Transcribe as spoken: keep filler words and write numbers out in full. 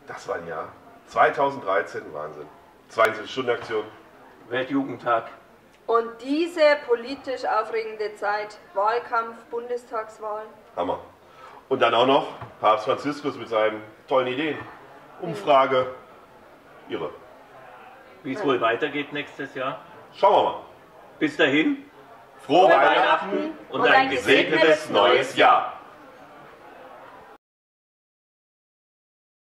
Das war ein Jahr. zweitausenddreizehn, Wahnsinn. zweiundzwanzig-Stunden-Aktion. Weltjugendtag. Und diese politisch aufregende Zeit, Wahlkampf, Bundestagswahl. Hammer. Und dann auch noch Papst Franziskus mit seinen tollen Ideen. Umfrage. Irre. Wie es wohl weitergeht nächstes Jahr. Schauen wir mal. Bis dahin. Frohe Frohe Weihnachten Weihnachten und ein gesegnetes neues Jahr.